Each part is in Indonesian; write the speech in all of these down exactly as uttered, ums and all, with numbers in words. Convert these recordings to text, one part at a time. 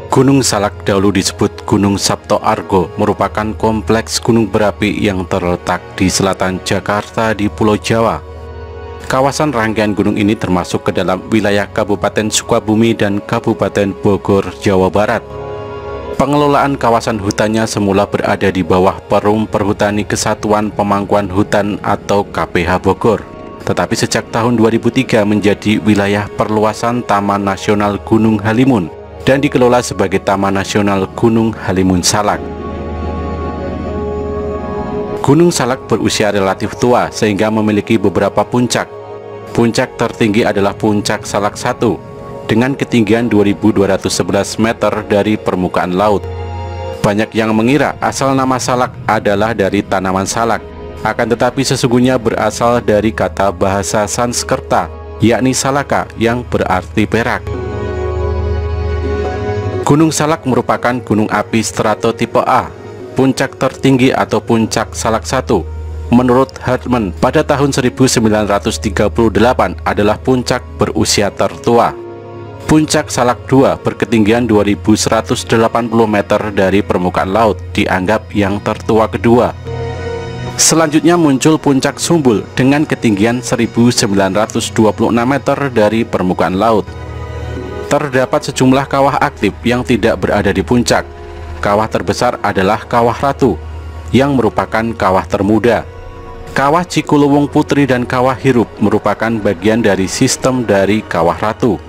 Gunung Salak dahulu disebut Gunung Sabto Argo, merupakan kompleks gunung berapi yang terletak di selatan Jakarta di Pulau Jawa. Kawasan rangkaian gunung ini termasuk ke dalam wilayah Kabupaten Sukabumi dan Kabupaten Bogor, Jawa Barat. Pengelolaan kawasan hutannya semula berada di bawah Perum Perhutani Kesatuan Pemangkuan Hutan atau K P H Bogor. Tetapi sejak tahun dua ribu tiga menjadi wilayah perluasan Taman Nasional Gunung Halimun dan dikelola sebagai Taman Nasional Gunung Halimun Salak. Gunung Salak berusia relatif tua sehingga memiliki beberapa puncak. Puncak tertinggi adalah Puncak Salak satu dengan ketinggian dua ribu dua ratus sebelas meter dari permukaan laut. Banyak yang mengira asal nama salak adalah dari tanaman salak, akan tetapi sesungguhnya berasal dari kata bahasa Sanskerta, yakni salaka yang berarti perak. Gunung Salak merupakan gunung api strato tipe A, puncak tertinggi atau Puncak Salak satu. Menurut Hartmann, pada tahun seribu sembilan ratus tiga puluh delapan adalah puncak berusia tertua. Puncak Salak dua berketinggian dua ribu seratus delapan puluh meter dari permukaan laut, dianggap yang tertua kedua. Selanjutnya muncul Puncak Sumbul dengan ketinggian seribu sembilan ratus dua puluh enam meter dari permukaan laut. Terdapat sejumlah kawah aktif yang tidak berada di puncak. Kawah terbesar adalah Kawah Ratu, yang merupakan kawah termuda. Kawah Cikuluwung Putri dan Kawah Hirup merupakan bagian dari sistem dari Kawah Ratu.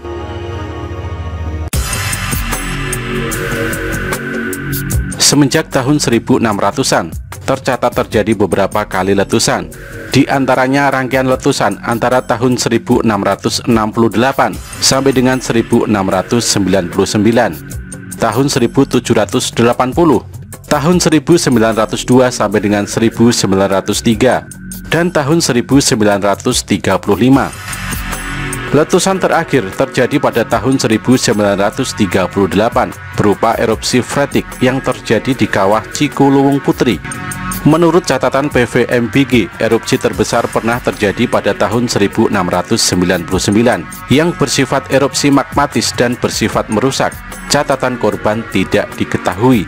Semenjak tahun seribu enam ratusan, tercatat terjadi beberapa kali letusan. Di antaranya rangkaian letusan antara tahun seribu enam ratus enam puluh delapan sampai dengan seribu enam ratus sembilan puluh sembilan, tahun seribu tujuh ratus delapan puluh, tahun seribu sembilan ratus dua sampai dengan seribu sembilan ratus tiga, dan tahun seribu sembilan ratus tiga puluh lima. Letusan terakhir terjadi pada tahun seribu sembilan ratus tiga puluh delapan berupa erupsi freatik yang terjadi di Kawah Cikuluwung Putri. Menurut catatan P V M B G, erupsi terbesar pernah terjadi pada tahun seribu enam ratus sembilan puluh sembilan yang bersifat erupsi magmatis dan bersifat merusak. Catatan korban tidak diketahui.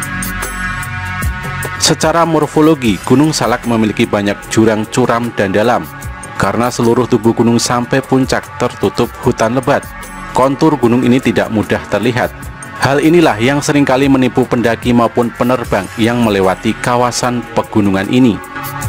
Secara morfologi, Gunung Salak memiliki banyak jurang curam dan dalam. Karena seluruh tubuh gunung sampai puncak tertutup hutan lebat, kontur gunung ini tidak mudah terlihat. Hal inilah yang seringkali menipu pendaki maupun penerbang yang melewati kawasan pegunungan ini.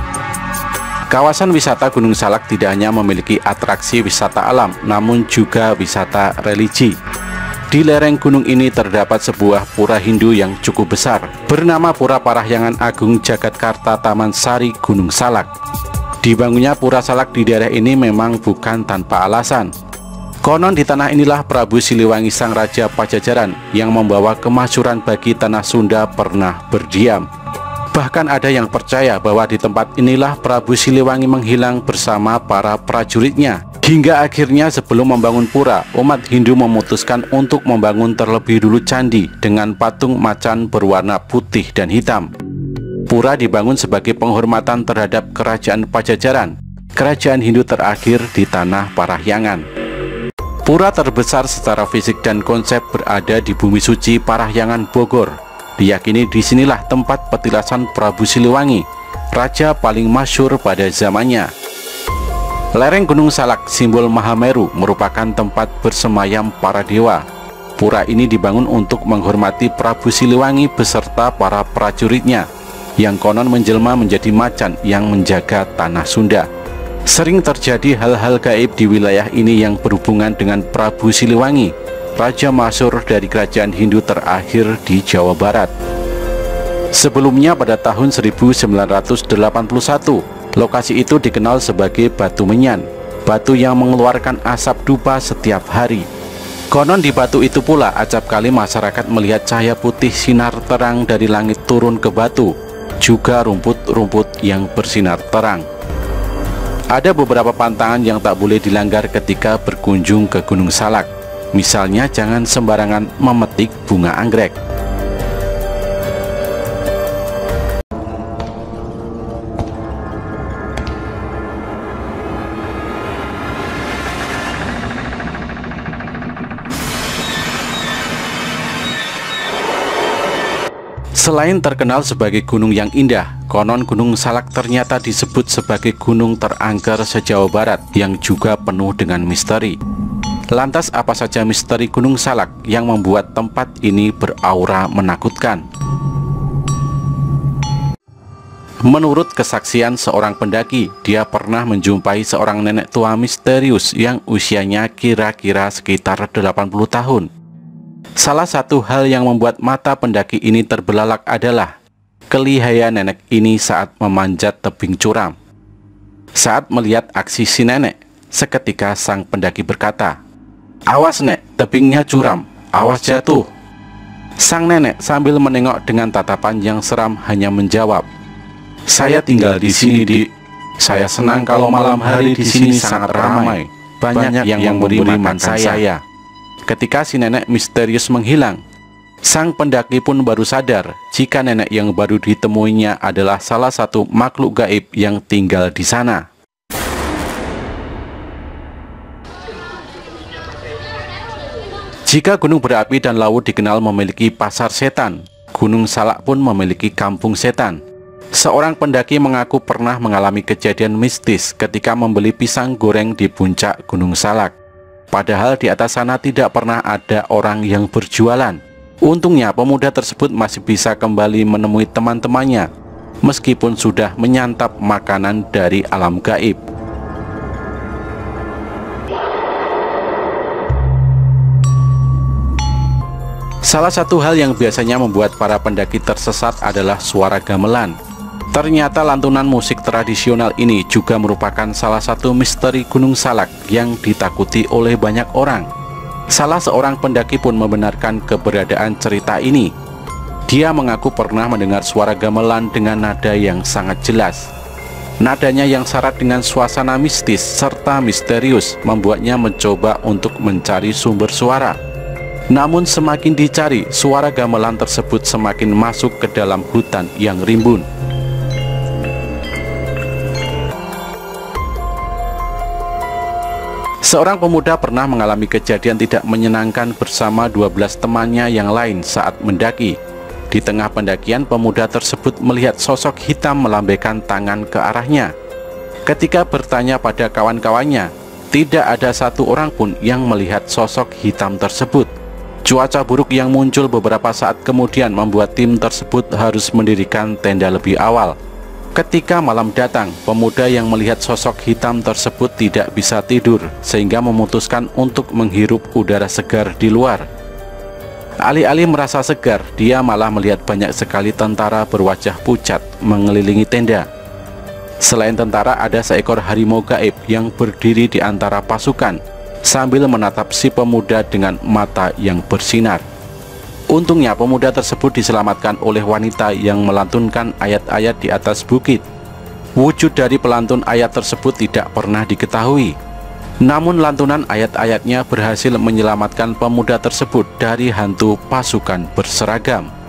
Kawasan wisata Gunung Salak tidak hanya memiliki atraksi wisata alam, namun juga wisata religi. Di lereng gunung ini terdapat sebuah pura Hindu yang cukup besar, bernama Pura Parahyangan Agung Jagatkarta Taman Sari Gunung Salak. Dibangunnya Pura Salak di daerah ini memang bukan tanpa alasan. Konon di tanah inilah Prabu Siliwangi Sang Raja Pajajaran yang membawa kemasyhuran bagi tanah Sunda pernah berdiam. Bahkan ada yang percaya bahwa di tempat inilah Prabu Siliwangi menghilang bersama para prajuritnya. Hingga akhirnya sebelum membangun pura, umat Hindu memutuskan untuk membangun terlebih dulu candi dengan patung macan berwarna putih dan hitam. Pura dibangun sebagai penghormatan terhadap Kerajaan Pajajaran, kerajaan Hindu terakhir di tanah Parahyangan. Pura terbesar secara fisik dan konsep berada di Bumi Suci Parahyangan Bogor. Diyakini disinilah tempat petilasan Prabu Siliwangi, raja paling masyhur pada zamannya. Lereng Gunung Salak, simbol Mahameru, merupakan tempat bersemayam para dewa. Pura ini dibangun untuk menghormati Prabu Siliwangi beserta para prajuritnya, yang konon menjelma menjadi macan yang menjaga tanah Sunda. Sering terjadi hal-hal gaib di wilayah ini yang berhubungan dengan Prabu Siliwangi, raja masyhur dari kerajaan Hindu terakhir di Jawa Barat. Sebelumnya pada tahun seribu sembilan ratus delapan puluh satu, lokasi itu dikenal sebagai Batu Menyan, batu yang mengeluarkan asap dupa setiap hari. Konon di batu itu pula acap kali masyarakat melihat cahaya putih sinar terang dari langit turun ke batu, juga rumput-rumput yang bersinar terang. Ada beberapa pantangan yang tak boleh dilanggar ketika berkunjung ke Gunung Salak. Misalnya jangan sembarangan memetik bunga anggrek. Selain terkenal sebagai gunung yang indah, konon Gunung Salak ternyata disebut sebagai gunung terangker se-Jawa Barat yang juga penuh dengan misteri. Lantas apa saja misteri Gunung Salak yang membuat tempat ini beraura menakutkan? Menurut kesaksian seorang pendaki, dia pernah menjumpai seorang nenek tua misterius yang usianya kira-kira sekitar delapan puluh tahun. Salah satu hal yang membuat mata pendaki ini terbelalak adalah kelihayan nenek ini saat memanjat tebing curam. Saat melihat aksi si nenek, seketika sang pendaki berkata, "Awas nek, tebingnya curam, awas jatuh." Sang nenek sambil menengok dengan tatapan yang seram hanya menjawab, "Saya tinggal di sini, Dik. Saya senang kalau malam hari di sini sangat ramai. Banyak yang memberi makan saya." Ketika si nenek misterius menghilang, sang pendaki pun baru sadar jika nenek yang baru ditemuinya adalah salah satu makhluk gaib yang tinggal di sana. Jika gunung berapi dan laut dikenal memiliki pasar setan, Gunung Salak pun memiliki kampung setan. Seorang pendaki mengaku pernah mengalami kejadian mistis ketika membeli pisang goreng di puncak Gunung Salak. Padahal di atas sana tidak pernah ada orang yang berjualan. Untungnya pemuda tersebut masih bisa kembali menemui teman-temannya meskipun sudah menyantap makanan dari alam gaib. Salah satu hal yang biasanya membuat para pendaki tersesat adalah suara gamelan. Ternyata lantunan musik tradisional ini juga merupakan salah satu misteri Gunung Salak yang ditakuti oleh banyak orang. Salah seorang pendaki pun membenarkan keberadaan cerita ini. Dia mengaku pernah mendengar suara gamelan dengan nada yang sangat jelas. Nadanya yang syarat dengan suasana mistis serta misterius membuatnya mencoba untuk mencari sumber suara. Namun semakin dicari, suara gamelan tersebut semakin masuk ke dalam hutan yang rimbun. Seorang pemuda pernah mengalami kejadian tidak menyenangkan bersama dua belas temannya yang lain saat mendaki. Di tengah pendakian, pemuda tersebut melihat sosok hitam melambaikan tangan ke arahnya. Ketika bertanya pada kawan-kawannya, tidak ada satu orang pun yang melihat sosok hitam tersebut. Cuaca buruk yang muncul beberapa saat kemudian membuat tim tersebut harus mendirikan tenda lebih awal. Ketika malam datang, pemuda yang melihat sosok hitam tersebut tidak bisa tidur, sehingga memutuskan untuk menghirup udara segar di luar. Alih-alih merasa segar, dia malah melihat banyak sekali tentara berwajah pucat mengelilingi tenda. Selain tentara, ada seekor harimau gaib yang berdiri di antara pasukan, sambil menatap si pemuda dengan mata yang bersinar. Untungnya pemuda tersebut diselamatkan oleh wanita yang melantunkan ayat-ayat di atas bukit. Wujud dari pelantun ayat tersebut tidak pernah diketahui. Namun lantunan ayat-ayatnya berhasil menyelamatkan pemuda tersebut dari hantu pasukan berseragam.